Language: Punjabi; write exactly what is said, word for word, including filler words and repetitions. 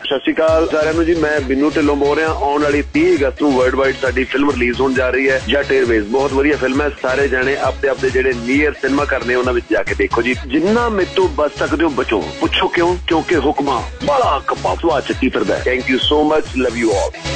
ਸਤਿ ਸ਼੍ਰੀ ਅਕਾਲ ਸਾਰਿਆਂ ਨੂੰ ਜੀ। ਮੈਂ ਬਿੰਨੂ ਢਿੱਲੋਂ ਬੋਲ ਰਿਹਾ। ਆਉਣ ਵਾਲੀ ਤੀਹ ਅਗਸਤ ਨੂੰ ਵਰਲਡ ਵਾਈਡ ਸਾਡੀ ਫਿਲਮ ਰਿਲੀਜ਼ ਹੋਣ ਜਾ ਰਹੀ ਹੈ ਜੱਟ ਏਅਰਵੇਜ਼। ਬਹੁਤ ਵਧੀਆ ਫਿਲਮ ਹੈ। ਸਾਰੇ ਜਾਣੇ ਆਪਣੇ ਆਪਣੇ ਜਿਹੜੇ ਨੀਅਰ ਸਿਨੇਮਾ ਕਰਨੇ ਉਹਨਾਂ ਵਿੱਚ ਜਾ ਕੇ ਦੇਖੋ ਜੀ। ਜਿੰਨਾ ਮੇਰੇ ਤੋਂ ਬਚ ਸਕਦੇ ਹੋ ਬਚੋ। ਪੁੱਛੋ ਕਿਉਂ? ਕਿਉਂਕਿ ਹੁਕਮਾਂ ਬੜਾ ਕੱਪਾ ਸਵਾ ਚੱਕੀ ਫਿਰਦਾ। Thank you so much. Love you all.